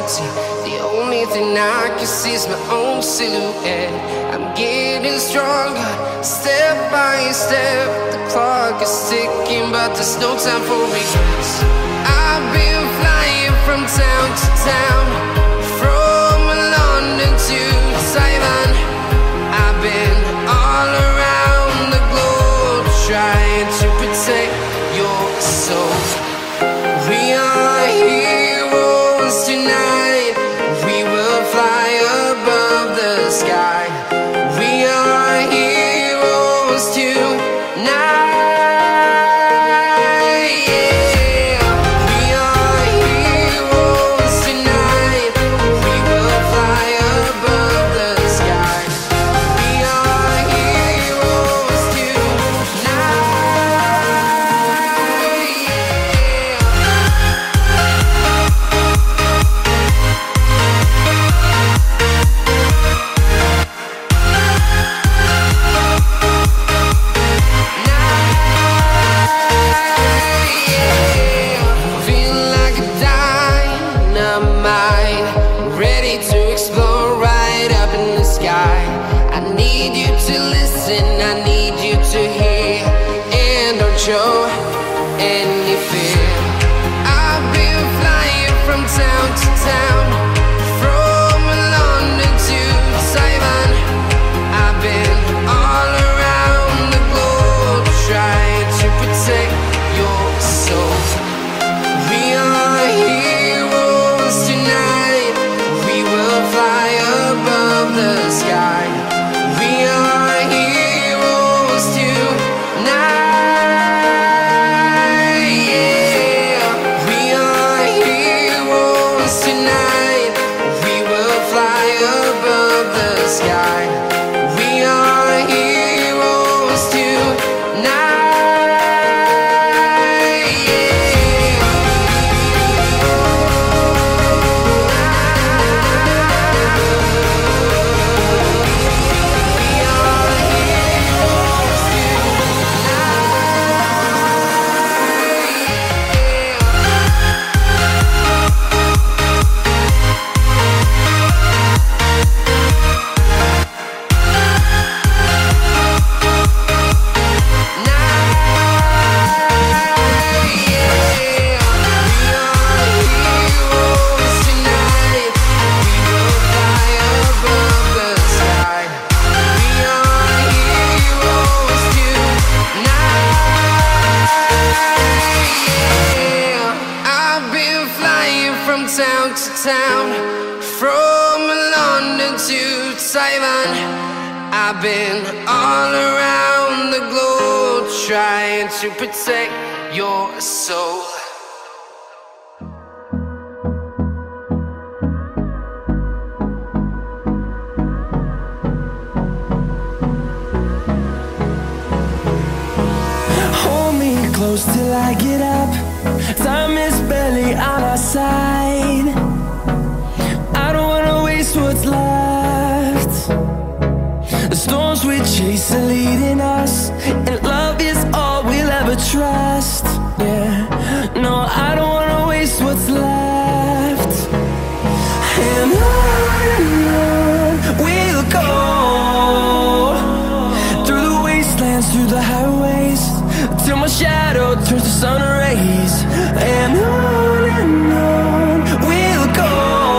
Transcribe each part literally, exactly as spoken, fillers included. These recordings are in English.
empty. The only thing I can see is my own silhouette. I'm getting stronger, step by step. The clock is ticking, but there's no time for regrets. I've been flying from town to town, from London to Taiwan. I've been all around the globe, trying to protect your soul. We are heroes tonight. We will fly above the sky. We are heroes tonight. Show any fear. I've been flying from town to town, from London to Taiwan. I've been all around the globe, trying to protect your soul. We are heroes tonight. We will fly above the sky. We are heroes tonight. Town to town, from London to Taiwan. I've been all around the globe, trying to protect your soul. Hold me close till I get up. Time is barely on our side. I don't wanna waste what's left. The storms we chase are leading us, and love is all we'll ever trust. Yeah, no, I don't wanna waste what's left. And on and on we'll go, through the wastelands, through the highways, till my shadow turns to sun rays. And on and on we'll go,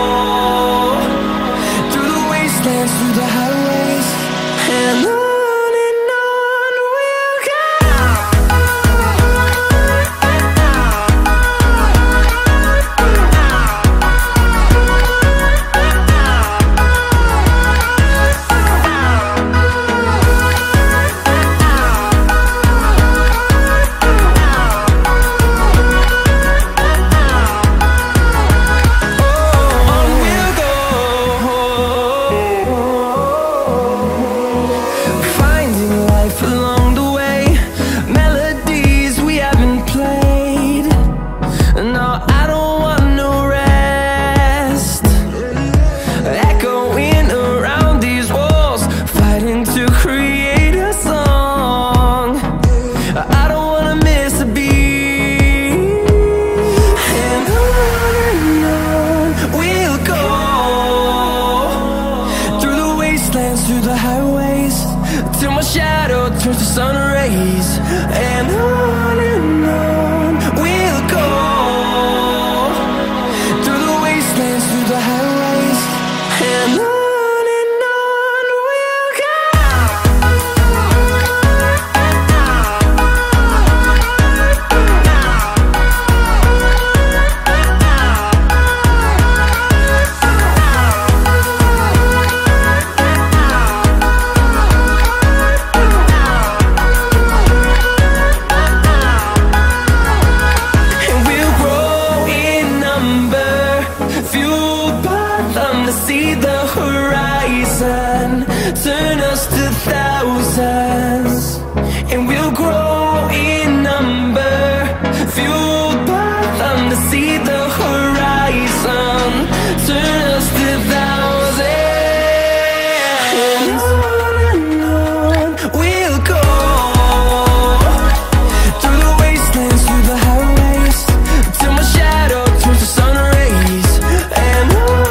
through the wastelands, through the highways, and on. Oh, wastelands, through the highways, till my shadow turns to sun rays. And on and on we'll go, through the wastelands, through the highways, and on. See the horizon, turn us to thousands, and we'll grow in number, fueled by them to see the horizon, turn us to thousands, and on and on we'll go, through the wastelands, through the highways, till my shadow turns to sun rays. And on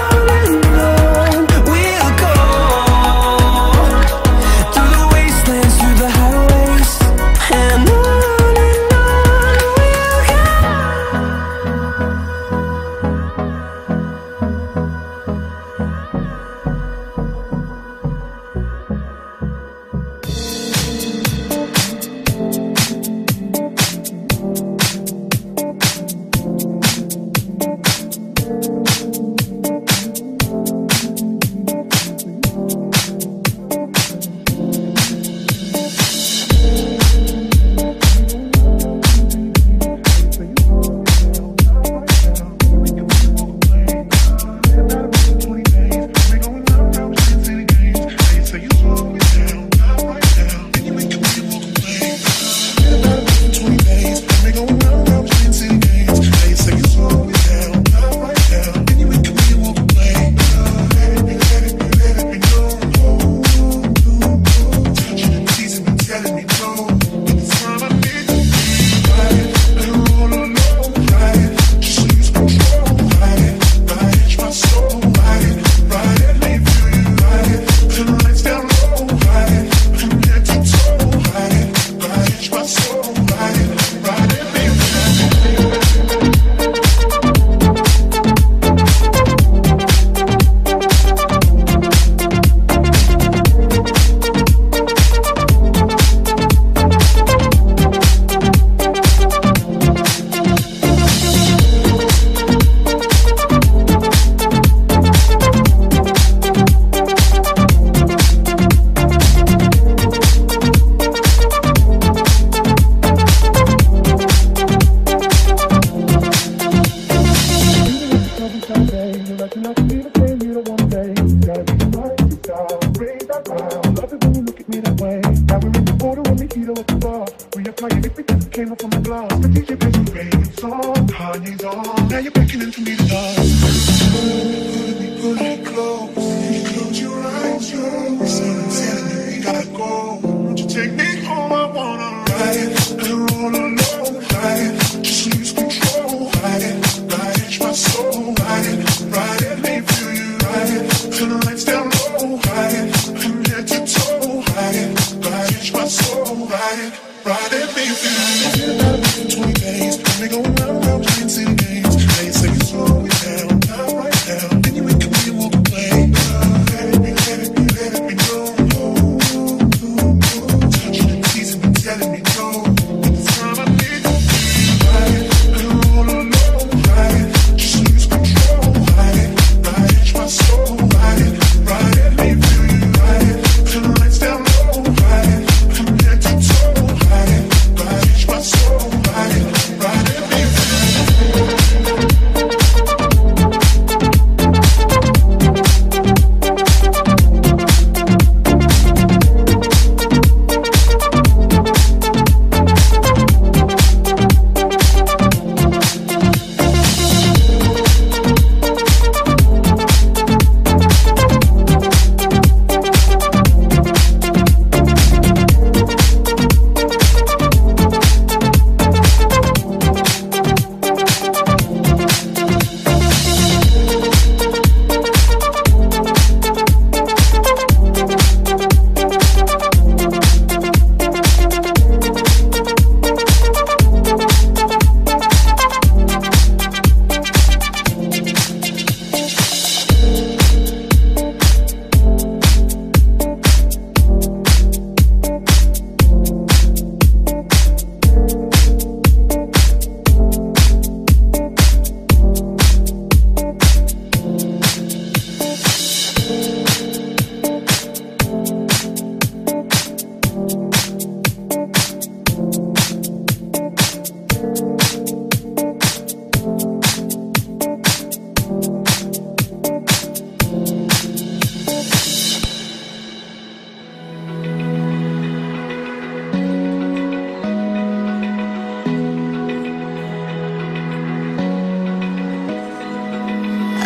Let it be, let it be, let it be known.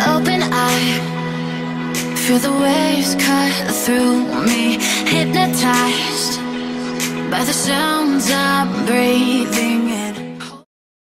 open eye, feel the waves cut through me, hypnotized by the sounds I'm breathing in.